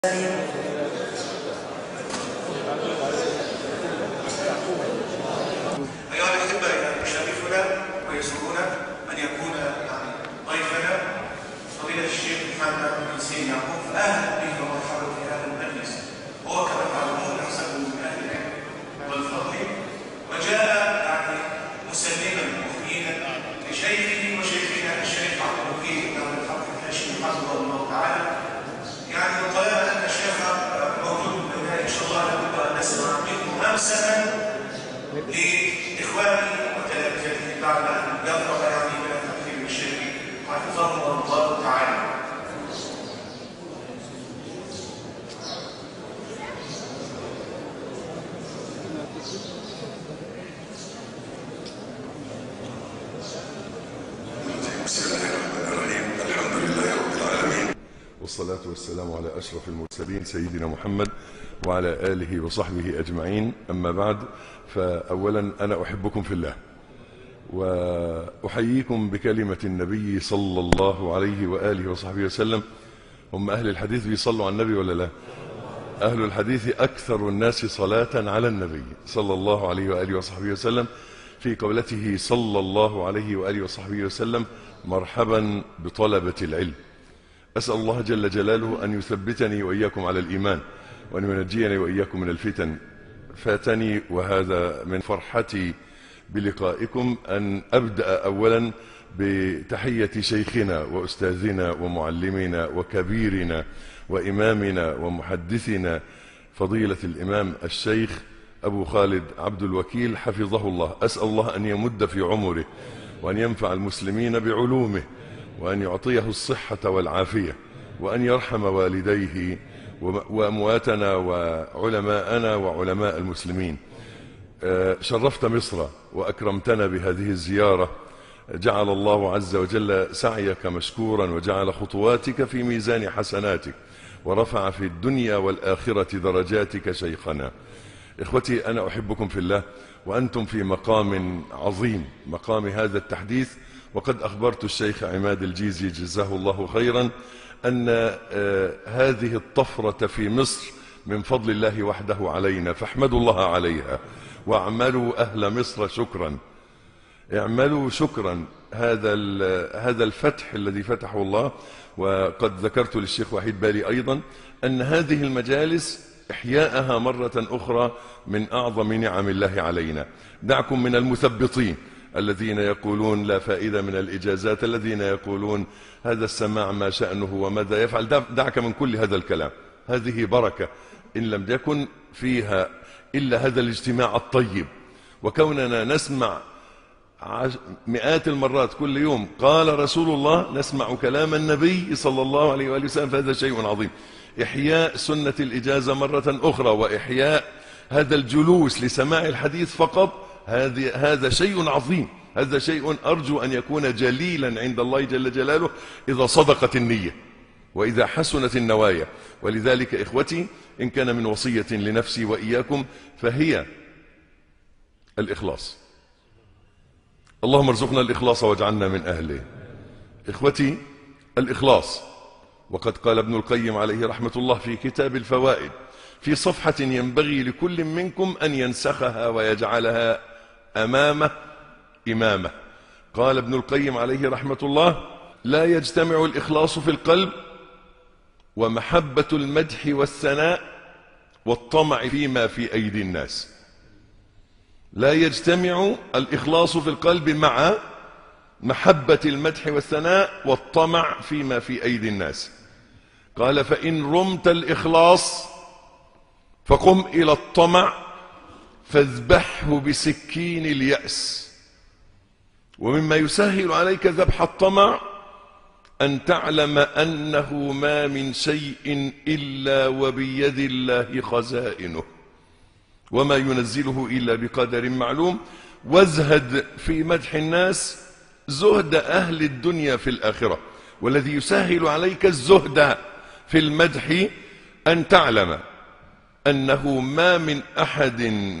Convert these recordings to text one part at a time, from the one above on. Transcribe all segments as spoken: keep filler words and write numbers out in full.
أيها الأحبة، يشرفنا ويسرنا أن يكون يعني ضيفنا فضيلة الشيخ محمد بن سين يعقوب، فأهلا به ومرحبا في هذا المجلس. وهو كما تعلمون نحسبه من أهل العلم والفضل، وجاء يعني مسلما مخينا لشيخه وشيخنا الشيخ عبد الوكيل بن عبد الحق الهاشمي حفظه الله تعالى. يعني وطالما أن الشيخ موجود بنا إن شاء الله لابد أن نسمع منه همسة لإخواني وتلامذته بعد أن يفرغ يعني من التقديم الشيخ حفظه الله تعالى. بسم الله الرحمن الرحيم. الحمد لله رب العالمين، والصلاة والسلام على أشرف المرسلين سيدنا محمد وعلى آله وصحبه أجمعين. أما بعد، فأولا أنا أحبكم في الله، وأحييكم بكلمة النبي صلى الله عليه وآله وصحبه وسلم. هم أهل الحديث بيصلوا على النبي ولا لا؟ أهل الحديث أكثر الناس صلاة على النبي صلى الله عليه وآله وصحبه وسلم، في قولته صلى الله عليه وآله وصحبه وسلم: مرحبا بطلبة العلم. أسأل الله جل جلاله أن يثبتني وإياكم على الإيمان، وأن ينجيني وإياكم من الفتن. فاتني وهذا من فرحتي بلقائكم أن أبدأ أولا بتحية شيخنا وأستاذنا ومعلمنا وكبيرنا وإمامنا ومحدثنا فضيلة الإمام الشيخ أبو خالد عبد الوكيل حفظه الله. أسأل الله أن يمد في عمره، وأن ينفع المسلمين بعلومه، وأن يعطيه الصحة والعافية، وأن يرحم والديه وأمواتنا وعلماءنا وعلماء المسلمين. شرفت مصر وأكرمتنا بهذه الزيارة. جعل الله عز وجل سعيك مشكورا، وجعل خطواتك في ميزان حسناتك، ورفع في الدنيا والآخرة درجاتك شيخنا. إخوتي، أنا أحبكم في الله، وأنتم في مقام عظيم، مقام هذا التحديث. وقد أخبرت الشيخ عماد الجيزي جزاه الله خيرا أن هذه الطفرة في مصر من فضل الله وحده علينا، فاحمدوا الله عليها، واعملوا أهل مصر شكرا. اعملوا شكرا هذا هذا الفتح الذي فتحه الله. وقد ذكرت للشيخ وحيد بالي أيضا أن هذه المجالس إحياءها مرة أخرى من أعظم نعم الله علينا. دعكم من المثبطين الذين يقولون لا فائدة من الإجازات، الذين يقولون هذا السماع ما شأنه وماذا يفعل. دعك من كل هذا الكلام. هذه بركة إن لم يكن فيها إلا هذا الاجتماع الطيب، وكوننا نسمع مئات المرات كل يوم قال رسول الله، نسمع كلام النبي صلى الله عليه وآله وسلم، فهذا شيء عظيم. إحياء سنة الإجازة مرة أخرى، وإحياء هذا الجلوس لسماع الحديث فقط، هذا شيء عظيم. هذا شيء أرجو أن يكون جليلا عند الله جل جلاله إذا صدقت النية وإذا حسنت النوايا. ولذلك إخوتي، إن كان من وصية لنفسي وإياكم فهي الإخلاص. اللهم ارزقنا الإخلاص واجعلنا من أهله. إخوتي، الإخلاص. وقد قال ابن القيم عليه رحمة الله في كتاب الفوائد: في صفحة ينبغي لكل منكم أن ينسخها ويجعلها أمامه إمامه. قال ابن القيم عليه رحمة الله: لا يجتمع الإخلاص في القلب ومحبة المدح والثناء والطمع فيما في أيدي الناس. لا يجتمع الإخلاص في القلب مع محبة المدح والثناء والطمع فيما في أيدي الناس. قال: فإن رمت الإخلاص فقم إلى الطمع فاذبحه بسكين اليأس. ومما يسهل عليك ذبح الطمع أن تعلم أنه ما من شيء إلا وبيد الله خزائنه، وما ينزله إلا بقدر معلوم. وازهد في مدح الناس زهد أهل الدنيا في الآخرة. والذي يسهل عليك الزهد في المدح أن تعلم أنه ما من أحد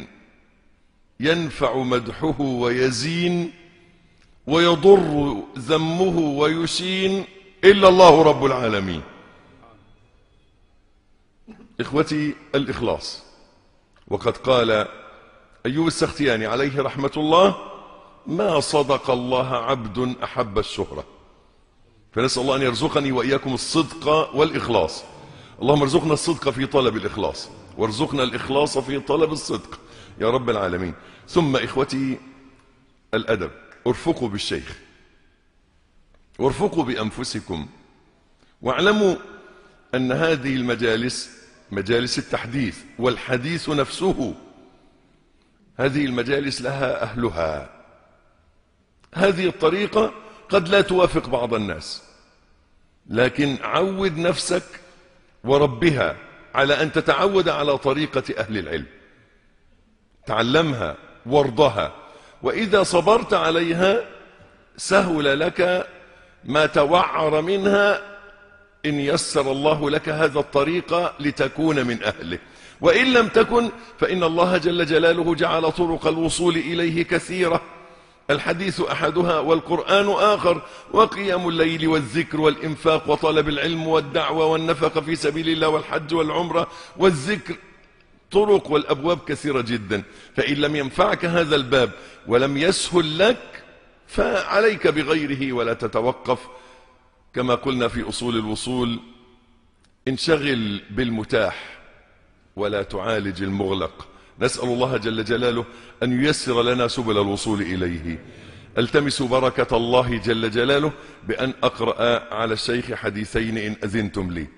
ينفع مدحه ويزين ويضر ذمه ويشين إلا الله رب العالمين. إخوتي الإخلاص. وقد قال أيوب السختياني عليه رحمة الله: ما صدق الله عبد أحب الشهرة. فنسأل الله أن يرزقني وإياكم الصدق والإخلاص. اللهم ارزقنا الصدق في طلب الإخلاص، وارزقنا الإخلاص في طلب الصدق يا رب العالمين. ثم إخوتي الأدب، ارفقوا بالشيخ وارفقوا بأنفسكم، واعلموا أن هذه المجالس مجالس التحديث والحديث نفسه، هذه المجالس لها أهلها. هذه الطريقة قد لا توافق بعض الناس، لكن عود نفسك وربها على أن تتعود على طريقة أهل العلم، تعلمها وارضها، وإذا صبرت عليها سهل لك ما توعر منها إن يسر الله لك هذا الطريق لتكون من أهله. وإن لم تكن فإن الله جل جلاله جعل طرق الوصول إليه كثيرة، الحديث أحدها والقرآن آخر، وقيام الليل والذكر والإنفاق وطلب العلم والدعوة والنفقة في سبيل الله والحج والعمرة والذكر، طرق والأبواب كثيرة جدا. فإن لم ينفعك هذا الباب ولم يسهل لك فعليك بغيره ولا تتوقف. كما قلنا في أصول الوصول: انشغل بالمتاح ولا تعالج المغلق. نسأل الله جل جلاله أن ييسر لنا سبل الوصول إليه. التمس بركة الله جل جلاله بأن أقرأ على الشيخ حديثين إن أذنتم لي.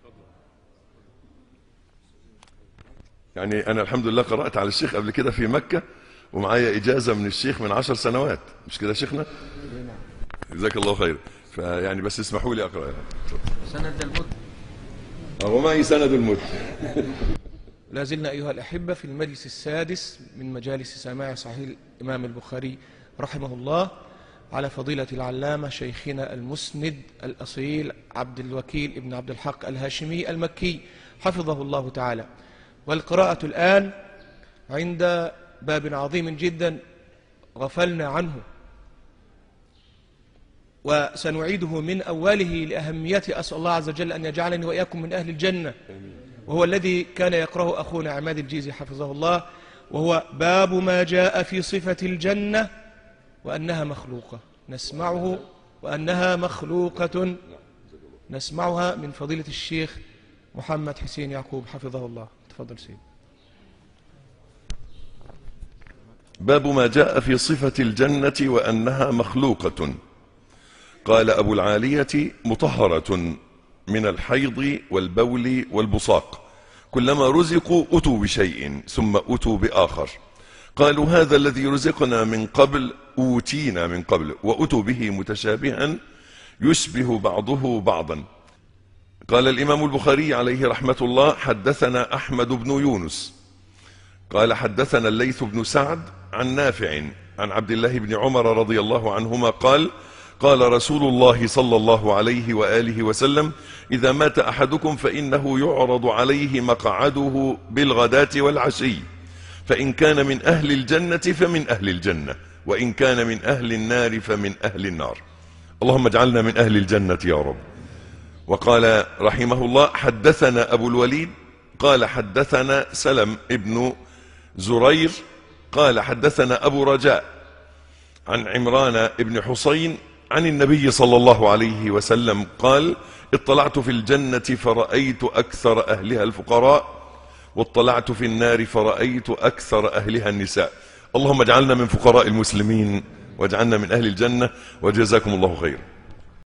يعني أنا الحمد لله قرأت على الشيخ قبل كده في مكة، ومعايا إجازة من الشيخ من عشر سنوات، مش كده شيخنا؟ جزاك الله خير. فيعني بس اسمحوا لي أقرأ. سند المد. ومعي سند المد. لا زلنا أيها الأحبة في المجلس السادس من مجالس سماع صحيح الإمام البخاري رحمه الله على فضيلة العلامة شيخنا المسند الأصيل عبد الوكيل ابن عبد الحق الهاشمي المكي حفظه الله تعالى. والقراءة الآن عند باب عظيم جدا غفلنا عنه، وسنعيده من أوله لأهميته. أسأل الله عز وجل أن يجعلني وإياكم من أهل الجنة، وهو الذي كان يقرأه أخونا عماد الجيزي حفظه الله، وهو باب ما جاء في صفة الجنة وأنها مخلوقة. نسمعه وأنها مخلوقة، نسمعها من فضيلة الشيخ محمد حسين يعقوب حفظه الله. تفضل سيد. باب ما جاء في صفة الجنة وأنها مخلوقة. قال أبو العالية: مطهرة من الحيض والبول والبصاق، كلما رزقوا أتوا بشيء ثم أتوا بآخر. قالوا: هذا الذي رزقنا من قبل أوتينا من قبل، وأتوا به متشابها يشبه بعضه بعضا. قال الإمام البخاري عليه رحمة الله: حدثنا أحمد بن يونس قال حدثنا الليث بن سعد عن نافع عن عبد الله بن عمر رضي الله عنهما قال: قال رسول الله صلى الله عليه وآله وسلم: إذا مات أحدكم فإنه يعرض عليه مقعده بالغداة والعشي، فإن كان من أهل الجنة فمن أهل الجنة، وإن كان من أهل النار فمن أهل النار. اللهم اجعلنا من أهل الجنة يا رب. وقال رحمه الله: حدثنا أبو الوليد قال حدثنا سلم ابن زرير قال حدثنا أبو رجاء عن عمران ابن حسين عن النبي صلى الله عليه وسلم قال: اطلعت في الجنة فرأيت أكثر أهلها الفقراء، واطلعت في النار فرأيت أكثر أهلها النساء. اللهم اجعلنا من فقراء المسلمين واجعلنا من أهل الجنة، وجزاكم الله خير.